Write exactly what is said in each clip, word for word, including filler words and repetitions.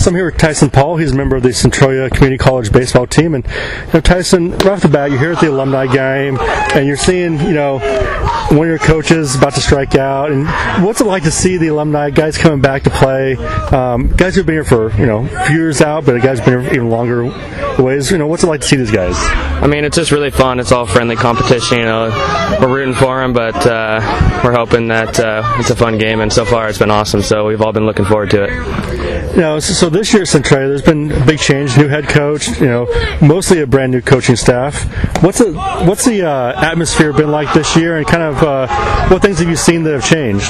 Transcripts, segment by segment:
So I'm here with Tysen Paul. He's a member of the Centralia Community College baseball team. And you know, Tysen, right off the bat, you're here at the alumni game, and you're seeing, you know, one of your coaches about to strike out. And what's it like to see the alumni guys coming back to play? Um, guys who've been here for, you know, a few years out, but guys who've been here even longer ways. You know, what's it like to see these guys? I mean, it's just really fun. It's all friendly competition. You know, we're rooting for them, but uh, we're hoping that uh, it's a fun game. And so far, it's been awesome. So we've all been looking forward to it. You know, so, so this year at Centralia, there's been a big change. New head coach. You know, mostly a brand new coaching staff. What's the what's the uh, atmosphere been like this year, and kind of uh, what things have you seen that have changed?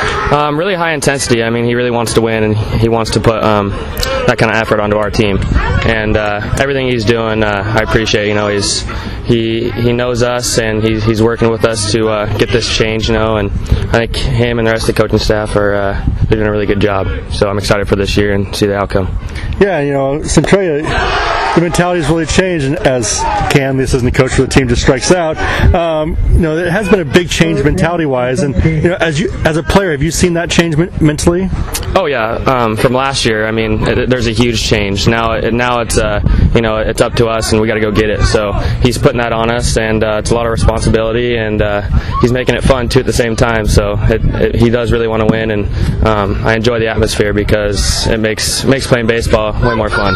Um, really high intensity. I mean, he really wants to win, and he wants to put um, that kind of effort onto our team. And uh, everything he's doing, uh, I appreciate. You know, he's he he knows us, and he's he's working with us to uh, get this change. You know, and I think him and the rest of the coaching staff are uh, they're doing a really good job. So I'm excited for this year and see the outcome. Yeah, you know, Centralia, the mentality has really changed, and as Cam, the assistant coach for the team, just strikes out. Um, you know, it has been a big change mentality-wise, and you know, as you as a player, have you seen that change men- mentally? Oh yeah, um, from last year. I mean, it, there's a huge change now. It, now it's uh, you know, it's up to us, and we got to go get it. So he's putting that on us, and uh, it's a lot of responsibility, and uh, he's making it fun too at the same time. So it, it, he does really want to win, and um, I enjoy the atmosphere because it makes makes playing baseball way more fun.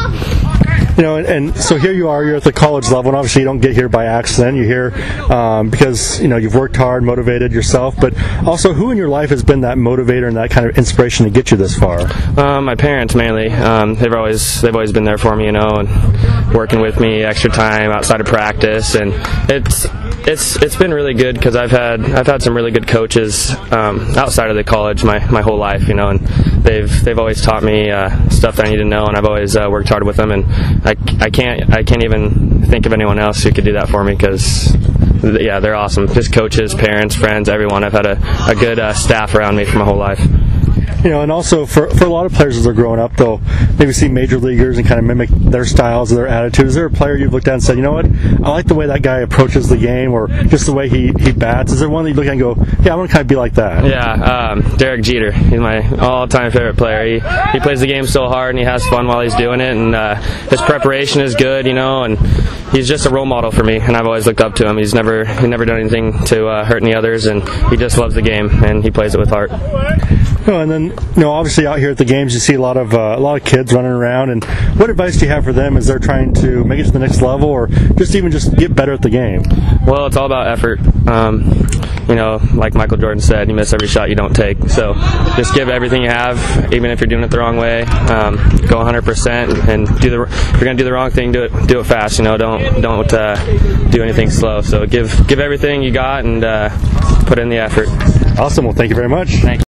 You know, and, and so here you are, you're at the college level, and obviously you don't get here by accident. You're here um, because, you know, you've worked hard, motivated yourself, but also who in your life has been that motivator and that kind of inspiration to get you this far? Um, my parents mainly. Um, they've always they've always been there for me, you know, and working with me extra time outside of practice, and it's it's it's been really good because I've had I've had some really good coaches um, outside of the college my, my whole life, you know, and they've they've always taught me uh, stuff that I need to know, and I've always uh, worked hard with them, and I, I can't I can't even think of anyone else who could do that for me because yeah, they're awesome. Just coaches, parents, friends, everyone. I've had a, a good uh, staff around me for my whole life. You know, and also for for a lot of players as they're growing up, they'll maybe see major leaguers and kind of mimic their styles or their attitude. Is there a player you've looked at and said, you know what, I like the way that guy approaches the game, or just the way he, he bats? Is there one that you look at and go, yeah, I want to kind of be like that? Yeah, um, Derek Jeter. He's my all-time favorite player. He he plays the game so hard, and he has fun while he's doing it, and uh, his preparation is good, you know, and he's just a role model for me, and I've always looked up to him. He's never he never done anything to uh, hurt any others, and he just loves the game, and he plays it with heart. Oh, and then, you know, obviously out here at the games, you see a lot of uh, a lot of kids running around. And what advice do you have for them as they're trying to make it to the next level, or just even just get better at the game? Well, it's all about effort. Um, you know, like Michael Jordan said, you miss every shot you don't take. So just give everything you have, even if you're doing it the wrong way. Um, go one hundred percent, and do the. If you're gonna do the wrong thing, do it do it fast. You know, don't don't uh, do anything slow. So give give everything you got and uh, put in the effort. Awesome. Well, thank you very much. Thank you.